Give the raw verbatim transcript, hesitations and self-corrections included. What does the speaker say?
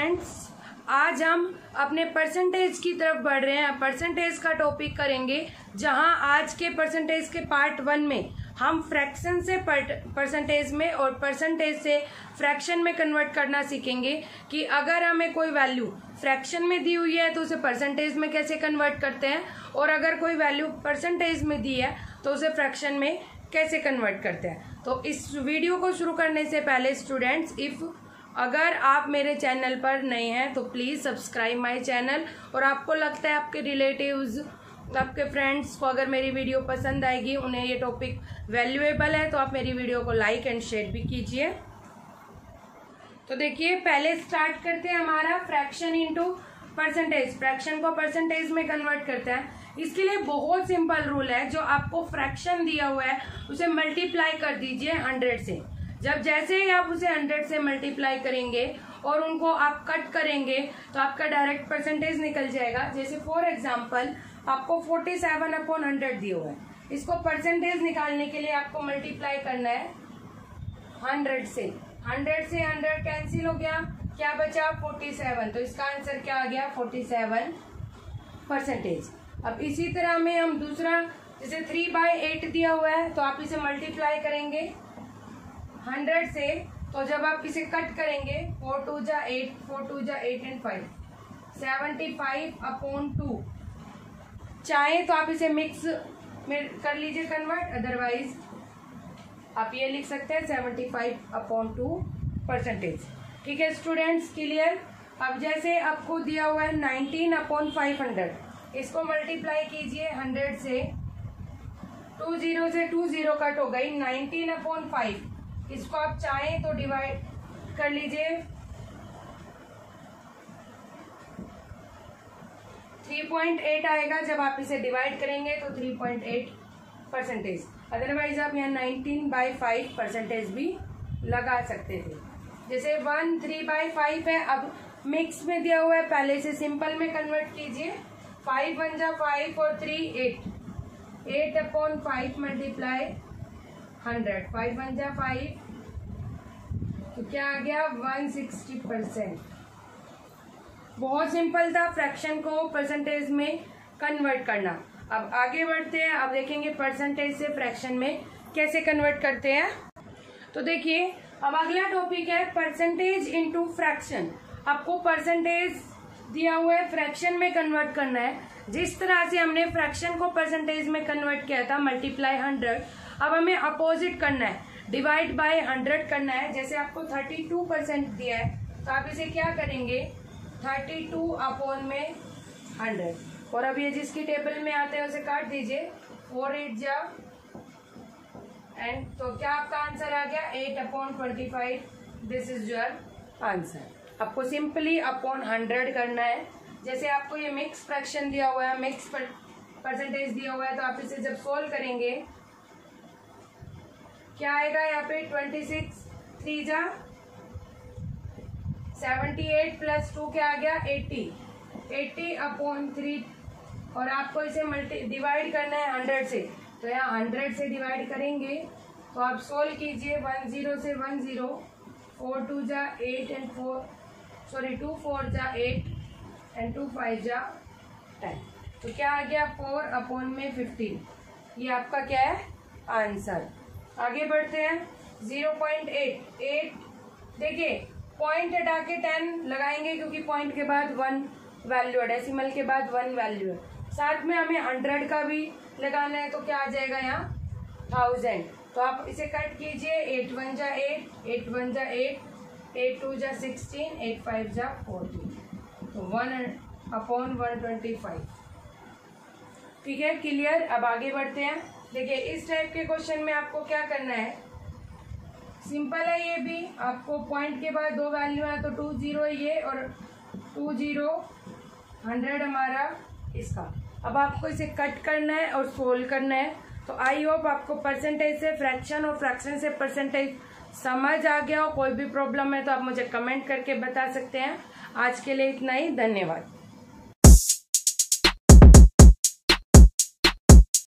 Students, आज हम अपने परसेंटेज की तरफ बढ़ रहे हैं। परसेंटेज का टॉपिक करेंगे, जहां आज के परसेंटेज के पार्ट वन में हम फ्रैक्शन से परसेंटेज में और परसेंटेज से फ्रैक्शन में कन्वर्ट करना सीखेंगे कि अगर हमें कोई वैल्यू फ्रैक्शन में दी हुई है तो उसे परसेंटेज में कैसे कन्वर्ट करते हैं, और अगर कोई वैल्यू परसेंटेज में दी है तो उसे फ्रैक्शन में कैसे कन्वर्ट करते हैं। तो इस वीडियो को शुरू करने से पहले स्टूडेंट्स, इफ़ अगर आप मेरे चैनल पर नए हैं तो प्लीज़ सब्सक्राइब माय चैनल, और आपको लगता है आपके रिलेटिव्स, आपके फ्रेंड्स को अगर मेरी वीडियो पसंद आएगी, उन्हें ये टॉपिक वैल्यूएबल है, तो आप मेरी वीडियो को लाइक एंड शेयर भी कीजिए। तो देखिए, पहले स्टार्ट करते हैं हमारा फ्रैक्शन इनटू परसेंटेज। फ्रैक्शन को परसेंटेज में कन्वर्ट करते हैं। इसके लिए बहुत सिंपल रूल है, जो आपको फ्रैक्शन दिया हुआ है उसे मल्टीप्लाई कर दीजिए हंड्रेड से। जब जैसे ही आप उसे हंड्रेड से मल्टीप्लाई करेंगे और उनको आप कट करेंगे तो आपका डायरेक्ट परसेंटेज निकल जाएगा। जैसे फॉर एग्जांपल आपको फोर्टी सेवन अपॉन हंड्रेड दिया हुआ है, इसको परसेंटेज निकालने के लिए आपको मल्टीप्लाई करना है हंड्रेड से। हंड्रेड से हंड्रेड कैंसिल हो गया, क्या बचा फोर्टी सेवन, तो इसका आंसर क्या आ गया फोर्टी सेवन परसेंटेज। अब इसी तरह में हम दूसरा, जैसे थ्री बाई एट दिया हुआ है तो आप इसे मल्टीप्लाई करेंगे हंड्रेड से, तो जब आप इसे कट करेंगे फोर टू जा एट, फोर टू जा eight and five, seventy five upon two. चाहे तो आप इसे मिक्स में कर लीजिए कन्वर्ट, अदरवाइज आप ये लिख सकते हैं seventy five upon two percentage. ठीक है स्टूडेंट्स, क्लियर। अब जैसे आपको दिया हुआ है नाइनटीन अपॉन फाइव हंड्रेड, इसको मल्टीप्लाई कीजिए हंड्रेड से। टू जीरो से टू जीरो कट हो गई, नाइनटीन अपॉन फाइव, इसको आप चाहें तो डिवाइड कर लीजिए थ्री पॉइंट एट आएगा। जब आप इसे डिवाइड करेंगे तो three point eight percentage. Otherwise आप यहाँ नाइनटीन बाई फाइव परसेंटेज भी लगा सकते थे। जैसे वन थ्री बाई फाइव है, अब मिक्स में दिया हुआ है, पहले से सिंपल में कन्वर्ट कीजिए। फाइव वन जा फाइव और three eight, eight upon five multiply hundred, five one जा फाइव, तो क्या आ गया वन सिक्सटी परसेंट। बहुत सिंपल था फ्रैक्शन को परसेंटेज में कन्वर्ट करना। अब आगे बढ़ते हैं, अब देखेंगे परसेंटेज से फ्रैक्शन में कैसे कन्वर्ट करते हैं। तो देखिए, अब अगला टॉपिक है परसेंटेज इनटू फ्रैक्शन। आपको परसेंटेज दिया हुआ है, फ्रैक्शन में कन्वर्ट करना है। जिस तरह से हमने फ्रैक्शन को परसेंटेज में कन्वर्ट किया था मल्टीप्लाई हंड्रेड, अब हमें अपोजिट करना है, डिवाइड बाय हंड्रेड करना है। जैसे आपको थर्टी टू परसेंट दिया है तो आप इसे क्या करेंगे थर्टी टू अपॉन में हंड्रेड, और अब ये जिसकी टेबल में आते हैं उसे काट दीजिए, फोर एट जा एंड, तो क्या आपका आंसर आ गया eight upon twenty five. This is your answer. आपको सिंपली अपॉन हंड्रेड करना है। जैसे आपको ये मिक्स फ्रैक्शन दिया हुआ है, मिक्स परसेंटेज दिया हुआ है, तो आप इसे जब सोल्व करेंगे क्या आएगा यहाँ पे ट्वेंटी सिक्स, थ्री जा सेवेंटी एट प्लस टू क्या आ गया एटी, एटी अपॉन थ्री, और आपको इसे मल्टी डिवाइड करना है हंड्रेड से, तो यहाँ हंड्रेड से डिवाइड करेंगे तो आप सोल्व कीजिए वन जीरो से वन जीरो, फोर टू जा eight and four, sorry two four जा एट एंड टू फाइव जा टेन, तो क्या आ गया फोर अपॉन में फिफ्टीन। ये आपका क्या है आंसर। आगे बढ़ते हैं, जीरो पॉइंट एट, एट देखिए पॉइंट हटा के टेन लगाएंगे क्योंकि पॉइंट के बाद वन वैल्यू है, डेसिमल के बाद वन वैल्यू है। साथ में हमें हंड्रेड का भी लगाना है, तो क्या आ जाएगा यहाँ थाउजेंड। तो आप इसे कट कीजिए, एट वन जा एट, एट वन जा एट, एट टू जा सिक्सटीन, एट फाइव जा फोर्टीन, तो one upon one twenty five. ठीक है, क्लियर। अब आगे बढ़ते हैं। देखिए, इस टाइप के क्वेश्चन में आपको क्या करना है, सिंपल है ये भी। आपको पॉइंट के बाद दो वैल्यू है, तो टू जीरो ये और टू जीरो हंड्रेड हमारा इसका। अब आपको इसे कट करना है और सोल्व करना है। तो आई होप आपको परसेंटेज से फ्रैक्शन और फ्रैक्शन से परसेंटेज समझ आ गया हो। कोई भी प्रॉब्लम है तो आप मुझे कमेंट करके बता सकते हैं। आज के लिए इतना ही, धन्यवाद।